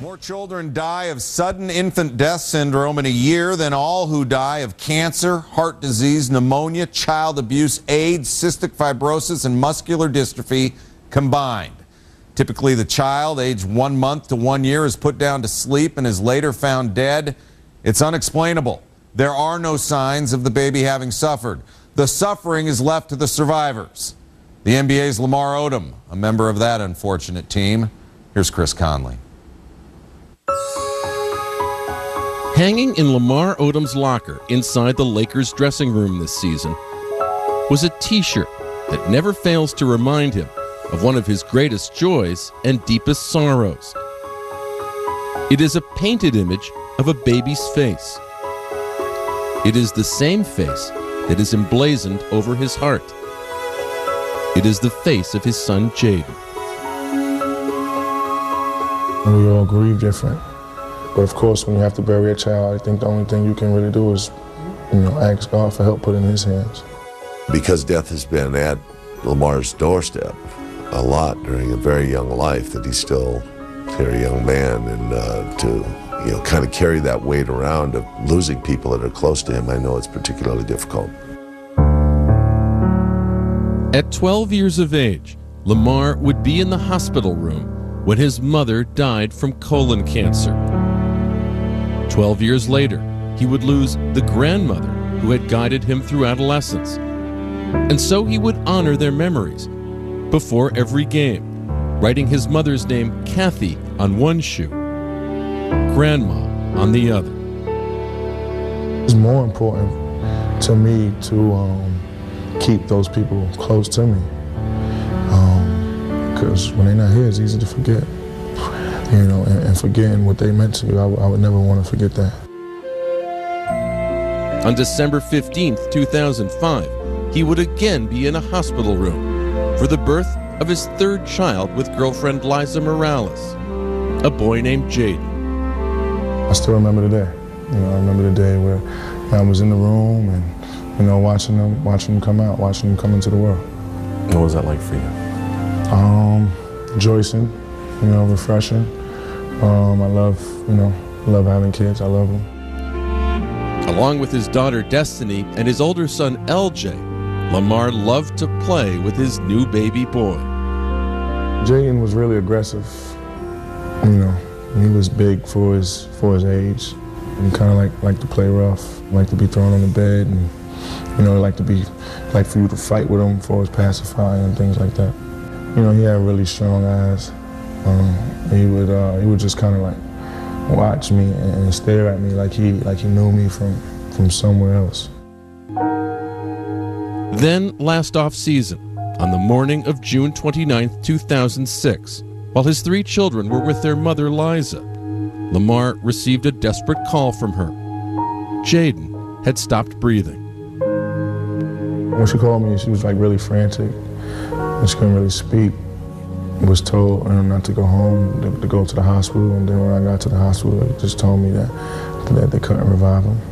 More children die of sudden infant death syndrome in a year than all who die of cancer, heart disease, pneumonia, child abuse, AIDS, cystic fibrosis, and muscular dystrophy combined. Typically, the child, aged 1 month to 1 year, is put down to sleep and is later found dead. It's unexplainable. There are no signs of the baby having suffered. The suffering is left to the survivors. The NBA's Lamar Odom, a member of that unfortunate team. Here's Chris Conley. Hanging in Lamar Odom's locker inside the Lakers dressing room this season was a T-shirt that never fails to remind him of one of his greatest joys and deepest sorrows. It is a painted image of a baby's face. It is the same face that is emblazoned over his heart. It is the face of his son, Jaden. We all grieve different. But of course, when you have to bury a child, I think the only thing you can really do is, ask God for help put in his hands. Because death has been at Lamar's doorstep a lot during a very young life, that he's still a very young man, and to kind of carry that weight around of losing people that are close to him, I know it's particularly difficult. At 12 years of age, Lamar would be in the hospital room when his mother died from colon cancer. 12 years later, he would lose the grandmother who had guided him through adolescence. And so he would honor their memories before every game, writing his mother's name, Kathy, on one shoe, Grandma on the other. It's more important to me to keep those people close to me. Because when they're not here, it's easy to forget. And forgetting what they meant to you, I would never want to forget that. On December 15th, 2005, he would again be in a hospital room for the birth of his third child with girlfriend Liza Morales, a boy named Jaden. I still remember the day. I remember the day where I was in the room and, watching them come out, watching them come into the world. What was that like for you? Rejoicing, refreshing. I love having kids. I love them. Along with his daughter Destiny and his older son LJ, Lamar loved to play with his new baby boy. Jaden was really aggressive. He was big for his age. He kind of liked to play rough, liked to be thrown on the bed, and like for you to fight with him for his pacifying and things like that. He had really strong eyes. He would just kind of watch me and stare at me like he knew me from somewhere else. Then last off-season, on the morning of June 29, 2006, while his three children were with their mother Liza, Lamar received a desperate call from her. Jaden had stopped breathing. When she called me, she was really frantic. She couldn't really speak. I was told not to go home, to go to the hospital, and then when I got to the hospital, they just told me that they couldn't revive him.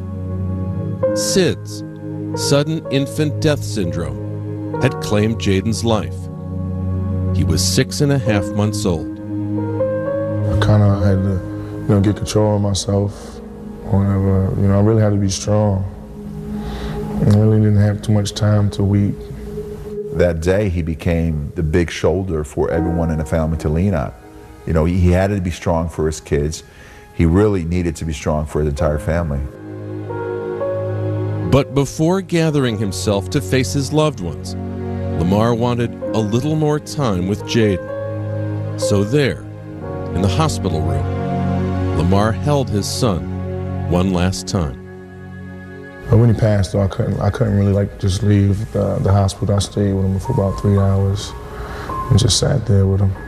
SIDS, sudden infant death syndrome, had claimed Jaden's life. He was 6.5 months old. I kind of had to, get control of myself. Whenever, I really had to be strong. I really didn't have too much time to weep. That day, he became the big shoulder for everyone in the family to lean on. He had to be strong for his kids. He really needed to be strong for his entire family. But before gathering himself to face his loved ones, Lamar wanted a little more time with Jaden. So there, in the hospital room, Lamar held his son one last time. But when he passed, though, I couldn't really just leave the hospital. I stayed with him for about 3 hours and just sat there with him.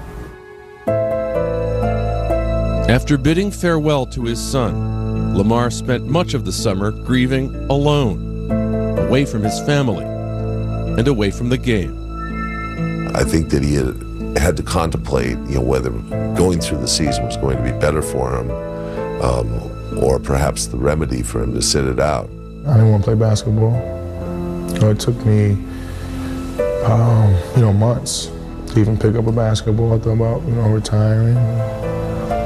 After bidding farewell to his son, Lamar spent much of the summer grieving alone, away from his family and away from the game. I think that he had to contemplate, whether going through the season was going to be better for him, or perhaps the remedy for him to sit it out. I didn't want to play basketball. It took me, months to even pick up a basketball. I thought about, retiring.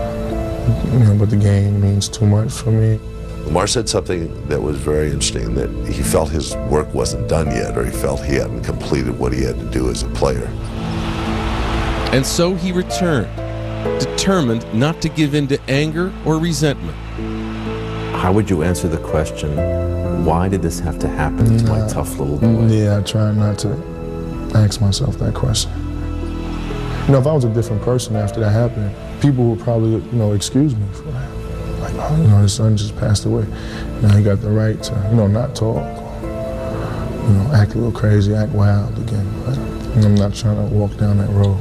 but the game means too much for me. Lamar said something that was very interesting, that he felt his work wasn't done yet, or he felt he hadn't completed what he had to do as a player. And so he returned, determined not to give in to anger or resentment. How would you answer the question, why did this have to happen to my tough little boy? Yeah, I try not to ask myself that question. You know, if I was a different person after that happened, people would probably, excuse me for that. Like, oh, his son just passed away. Now he got the right to, not talk, act a little crazy, act wild again. But I'm not trying to walk down that road.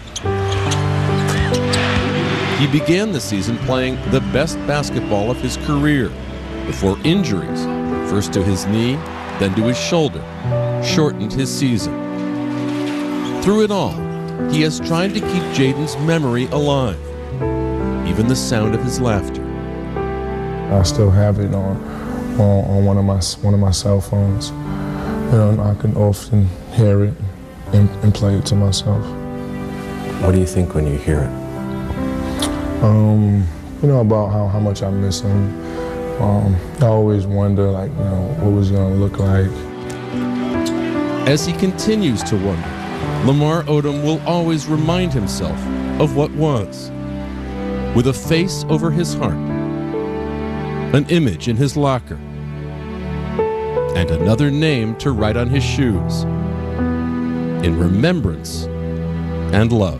He began the season playing the best basketball of his career before injuries, first to his knee, then to his shoulder, shortened his season. Through it all, he has tried to keep Jaden's memory alive, even the sound of his laughter. I still have it on one of my cell phones. I can often hear it and play it to myself. What do you think when you hear it? About how much I miss him. I always wonder, what was he gonna look like? As he continues to wonder, Lamar Odom will always remind himself of what was, with a face over his heart, an image in his locker, and another name to write on his shoes, in remembrance and love.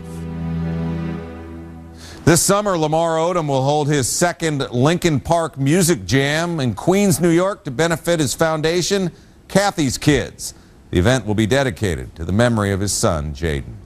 This summer, Lamar Odom will hold his second Lincoln Park Music Jam in Queens, New York to benefit his foundation, Kathy's Kids. The event will be dedicated to the memory of his son, Jaden.